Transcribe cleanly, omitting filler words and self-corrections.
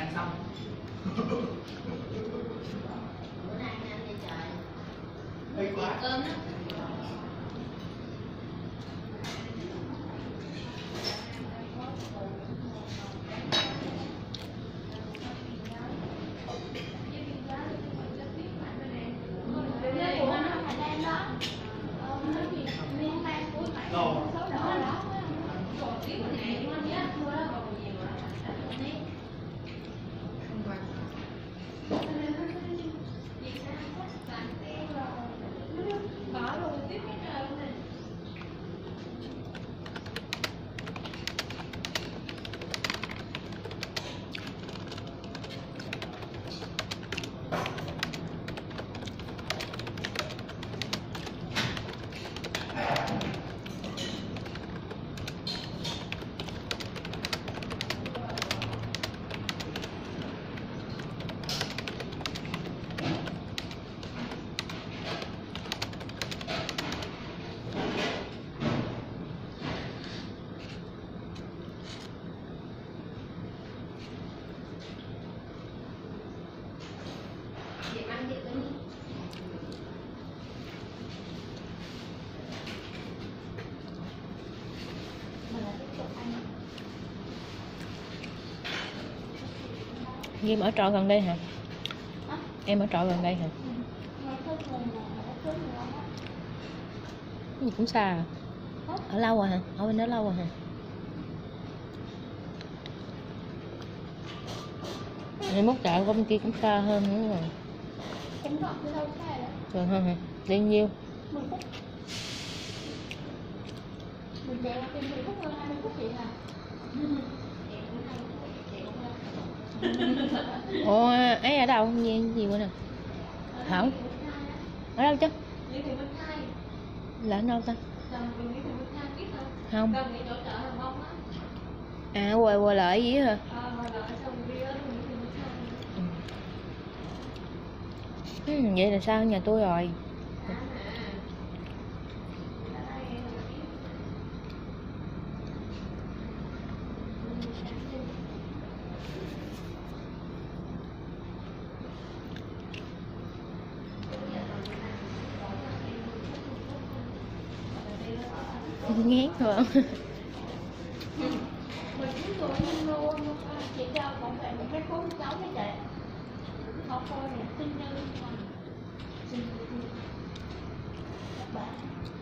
xong. Bữa nay ăn đi trời. Hơi quá. Cơm đó. Em ở trọ gần đây hả? Em ở trọ gần đây hả? Cái gì cũng xa à? Ở lâu rồi hả? Ở bên đó lâu rồi hả? 21 trọ của bên kia cũng xa hơn nữa rồi. Gần hơn hả? Đi nhiêu? 10 phút. Mình chạy qua 10 phút hơn 20 phút vậy à? Ủa, ấy ở đâu? Gì bữa nào? Hả? Ở đâu chứ? Là ở đâu ta? Không. À, quay lại gì hả? Vậy là sao nhà tôi rồi? Ngán rồi. Chị cho bọn bạn một cái khối cháu với chị. Không coi nè, xin như các bạn.